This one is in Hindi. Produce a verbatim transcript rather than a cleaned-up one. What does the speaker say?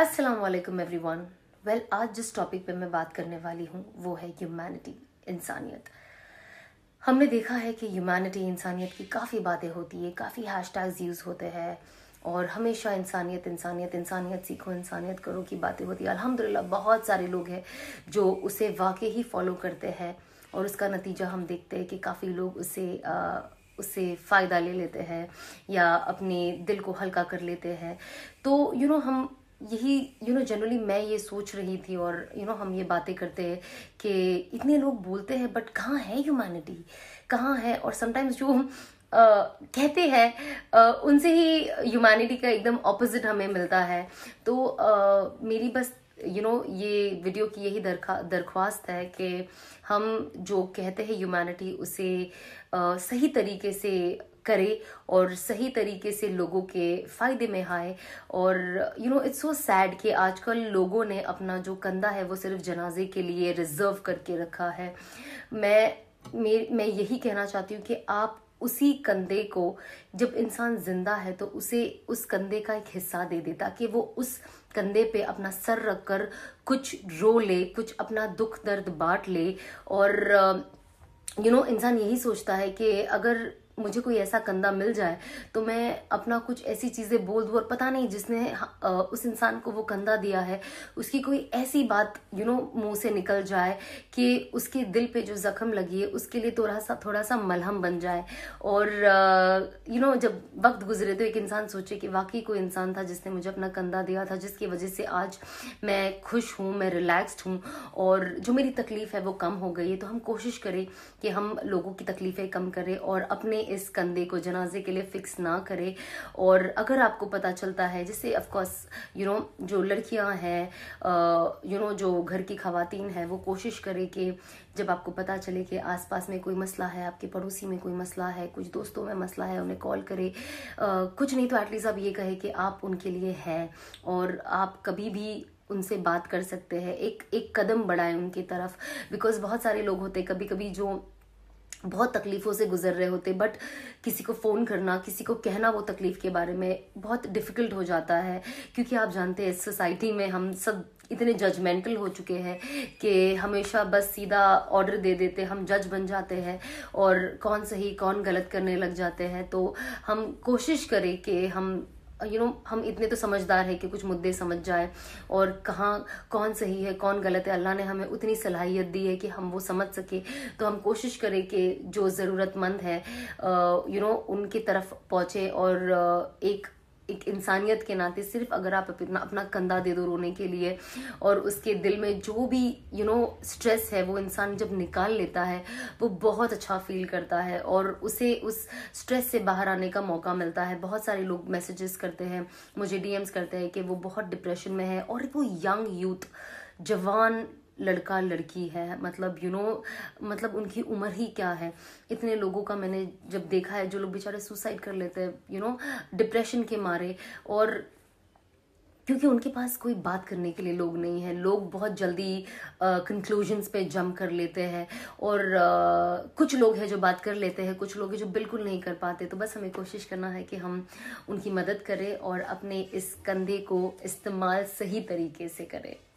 अस्सलाम वालेकुम एवरीवन। वेल, आज जिस टॉपिक पे मैं बात करने वाली हूँ वो है ह्यूमैनिटी, इंसानियत। हमने देखा है कि ह्यूमैनिटी, इंसानियत की काफ़ी बातें होती है, काफ़ी हैशटैग्स यूज़ होते हैं और हमेशा इंसानियत इंसानियत इंसानियत सीखो, इंसानियत करो की बातें होती है। अल्हम्दुलिल्लाह बहुत सारे लोग हैं जो उसे वाकई ही फॉलो करते हैं और उसका नतीजा हम देखते हैं कि काफ़ी लोग उसे आ, उससे फ़ायदा ले लेते हैं या अपने दिल को हल्का कर लेते हैं। तो यू नो हम यही यू नो जनरली मैं ये सोच रही थी और यू you नो know, हम ये बातें करते हैं कि इतने लोग बोलते हैं बट कहाँ है ह्यूमैनिटी, कहाँ है। और समटाइम्स जो हम uh, कहते हैं uh, उनसे ही ह्यूमैनिटी का एकदम ऑपोजिट हमें मिलता है। तो uh, मेरी बस यू you नो know, ये वीडियो की यही दरखा दरख्वास्त है कि हम जो कहते हैं ह्यूमैनिटी उसे uh, सही तरीके से करे और सही तरीके से लोगों के फायदे में आए। और you know it's so sad कि आजकल लोगों ने अपना जो कंधा है वो सिर्फ जनाजे के लिए रिजर्व करके रखा है। मैं मैं, मैं यही कहना चाहती हूँ कि आप उसी कंधे को, जब इंसान जिंदा है तो उसे उस कंधे का एक हिस्सा दे दे ताकि वो उस कंधे पे अपना सर रखकर कुछ रो ले, कुछ अपना दुख दर्द बांट ले। और यू नो इंसान यही सोचता है कि अगर मुझे कोई ऐसा कंधा मिल जाए तो मैं अपना कुछ ऐसी चीजें बोल दूं और पता नहीं जिसने उस इंसान को वो कंधा दिया है उसकी कोई ऐसी बात यू नो मुंह से निकल जाए कि उसके दिल पे जो जख्म लगी है उसके लिए थोड़ा सा थोड़ा सा मलहम बन जाए। और यू नो जब वक्त गुजरे तो एक इंसान सोचे कि वाकई कोई इंसान था जिसने मुझे अपना कंधा दिया था, जिसकी वजह से आज मैं खुश हूँ, मैं रिलैक्स्ड हूँ और जो मेरी तकलीफ है वो कम हो गई है। तो हम कोशिश करें कि हम लोगों की तकलीफें कम करें और अपने इस कंधे को जनाजे के लिए फिक्स ना करे। और अगर आपको पता चलता है, जैसे ऑफ कोर्स यू नो जो लड़कियां हैं, यू नो जो घर की खवातीन है, वो कोशिश करे कि जब आपको पता चले कि आसपास में कोई मसला है, आपके पड़ोसी में कोई मसला है, कुछ दोस्तों में मसला है, उन्हें कॉल करे। uh, कुछ नहीं तो एटलीस्ट आप ये कहे कि आप उनके लिए हैं और आप कभी भी उनसे बात कर सकते हैं, एक एक कदम बढ़ाएं उनकी तरफ। बिकॉज बहुत सारे लोग होते कभी कभी जो बहुत तकलीफों से गुजर रहे होते, बट किसी को फोन करना, किसी को कहना वो तकलीफ के बारे में बहुत डिफिकल्ट हो जाता है। क्योंकि आप जानते हैं इस सोसाइटी में हम सब इतने जजमेंटल हो चुके हैं कि हमेशा बस सीधा ऑर्डर दे देते, हम जज बन जाते हैं और कौन सही कौन गलत करने लग जाते हैं। तो हम कोशिश करें कि हम यू you नो know, हम इतने तो समझदार है कि कुछ मुद्दे समझ जाए और कहाँ कौन सही है कौन गलत है। अल्लाह ने हमें उतनी सलाहियत दी है कि हम वो समझ सके। तो हम कोशिश करें कि जो ज़रूरतमंद है यू नो उनकी तरफ पहुँचे और uh, एक एक इंसानियत के नाते सिर्फ अगर आप अपना अपना कंधा दे दो रोने के लिए और उसके दिल में जो भी यू नो स्ट्रेस है वो इंसान जब निकाल लेता है वो बहुत अच्छा फील करता है और उसे उस स्ट्रेस से बाहर आने का मौका मिलता है। बहुत सारे लोग मैसेजेस करते हैं, मुझे डीएम्स करते हैं कि वो बहुत डिप्रेशन में है और वो यंग यूथ, जवान लड़का लड़की है, मतलब यू you नो know, मतलब उनकी उम्र ही क्या है। इतने लोगों का मैंने जब देखा है जो लोग बेचारे सुसाइड कर लेते हैं यू नो डिप्रेशन के मारे, और क्योंकि उनके पास कोई बात करने के लिए लोग नहीं है। लोग बहुत जल्दी कंक्लूजन्स पे जंप कर लेते हैं और uh, कुछ लोग हैं जो बात कर लेते हैं, कुछ लोग हैं जो बिल्कुल नहीं कर पाते। तो बस हमें कोशिश करना है कि हम उनकी मदद करें और अपने इस कंधे को इस्तेमाल सही तरीके से करें।